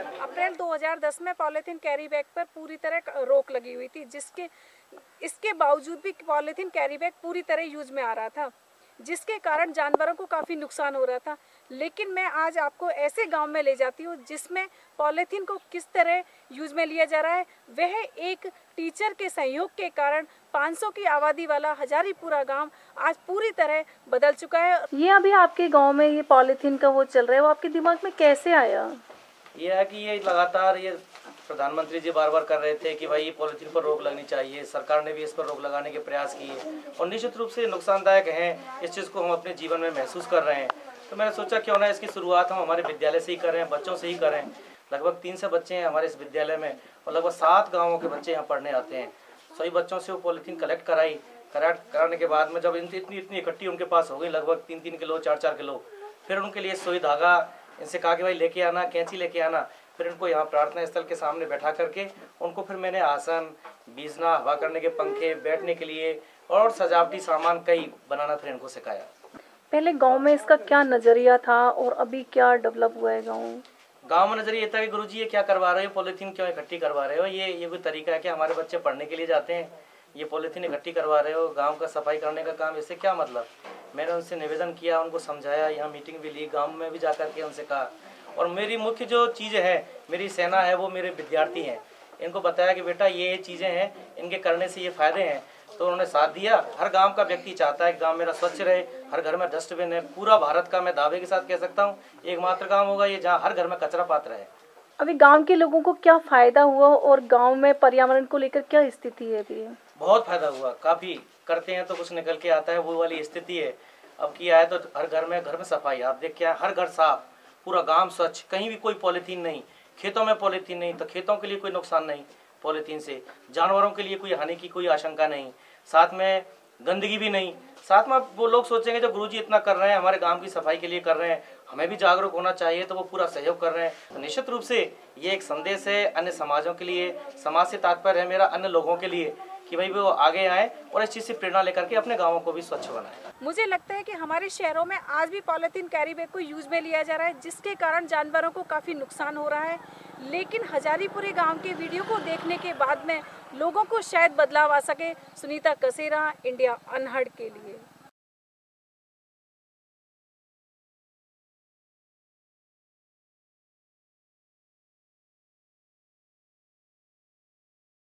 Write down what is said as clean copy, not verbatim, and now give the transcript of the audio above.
अप्रैल 2010 में polythene carry bag पर पूरी तरह रोक लगी हुई थी, इसके बावजूद भी पॉलीथीन कैरी बैग पूरी तरह यूज में आ रहा था, जिसके कारण जानवरों को काफ़ी नुकसान हो रहा था। लेकिन मैं आज आपको ऐसे गांव में ले जाती हूं जिसमें पॉलीथीन को किस तरह यूज में लिया जा रहा है। वह एक टीचर के सहयोग के कारण 500 की आबादी वाला हजारीपुरा गांव आज पूरी तरह बदल चुका है। ये अभी आपके गांव में ये पॉलीथीन का वो चल रहा है, वो आपके दिमाग में कैसे आया? ये है कि ये लगातार ये प्रधानमंत्री जी बार बार कर रहे थे कि भाई पॉलीथीन पर रोक लगनी चाहिए। सरकार ने भी इस पर रोक लगाने के प्रयास किए और निश्चित रूप से नुकसानदायक हैं। इस चीज़ को हम अपने जीवन में महसूस कर रहे हैं, तो मैंने सोचा क्यों ना इसकी शुरुआत हम हमारे विद्यालय से ही करें, बच्चों से ही करें। लगभग 300 बच्चे हैं हमारे इस विद्यालय में और लगभग 7 गाँवों के बच्चे यहाँ पढ़ने आते हैं। सभी बच्चों से वो पॉलीथीन कलेक्ट कराने के बाद में जब इतनी इकट्ठी उनके पास हो गई, लगभग 3-3 किलो 4-4 किलो, फिर उनके लिए सुई धागा इनसे कहा कि भाई लेके आना, कैंची लेके आना। फिर इनको यहाँ प्रार्थना स्थल के सामने बैठा करके उनको फिर मैंने आसन, बीजना, हवा करने के पंखे, बैठने के लिए और सजावटी सामान कई बनाना फिर इनको सिखाया। पहले गांव में इसका क्या नजरिया था और अभी क्या डेवलप हुआ है गांव में नजरिया ये था कि गुरुजी ये क्या करवा रहे हो, पॉलीथीन क्यों इकट्ठी करवा रहे हो? ये कोई तरीका है कि हमारे बच्चे पढ़ने के लिए जाते हैं, ये पॉलीथीन इकट्ठी करवा रहे हो, गांव का सफाई करने का काम, इससे क्या मतलब? मैंने उनसे निवेदन किया, उनको समझाया, यहाँ मीटिंग भी ली, गांव में भी जाकर के उनसे कहा। और मेरी मुख्य जो चीज़ है, मेरी सेना है, वो मेरे विद्यार्थी हैं। इनको बताया कि बेटा ये चीज़ें हैं, इनके करने से ये फ़ायदे हैं, तो उन्होंने साथ दिया। हर गांव का व्यक्ति चाहता है गांव मेरा स्वच्छ रहे, हर घर में डस्टबिन है। पूरा भारत का मैं दावे के साथ कह सकता हूँ एकमात्र गाँव होगा ये जहाँ हर घर में कचरा पात्र है। अभी गांव के लोगों को क्या फायदा हुआ और गांव में पर्यावरण को लेकर क्या स्थिति है अभी? बहुत फायदा हुआ, काफी करते हैं तो कुछ निकल के आता है, वो वाली स्थिति है। अब किया है तो हर घर में सफाई, आप देख क्या हर घर साफ, पूरा गांव स्वच्छ, कहीं भी कोई पॉलीथीन नहीं, खेतों में पॉलीथीन नहीं, तो खेतों के लिए कोई नुकसान नहीं पॉलीथीन से, जानवरों के लिए कोई हानि की कोई आशंका नहीं, साथ में गंदगी भी नहीं। साथ में वो लोग सोचेंगे जब गुरुजी इतना कर रहे हैं, हमारे गांव की सफाई के लिए कर रहे हैं, हमें भी जागरूक होना चाहिए, तो वो पूरा सहयोग कर रहे हैं। तो निश्चित रूप से ये एक संदेश है अन्य समाजों के लिए, समाज से तात्पर्य है मेरा अन्य लोगों के लिए कि भाई वो आगे आए और इस चीज़ से प्रेरणा लेकर के अपने गाँवों को भी स्वच्छ बनाएं। मुझे लगता है कि हमारे शहरों में आज भी पॉलीथीन कैरी बैग को यूज में लिया जा रहा है, जिसके कारण जानवरों को काफ़ी नुकसान हो रहा है। लेकिन हजारीपुरे गांव के वीडियो को देखने के बाद में लोगों को शायद बदलाव आ सके। सुनीता कसेरा, इंडिया अनहर्ड के लिए।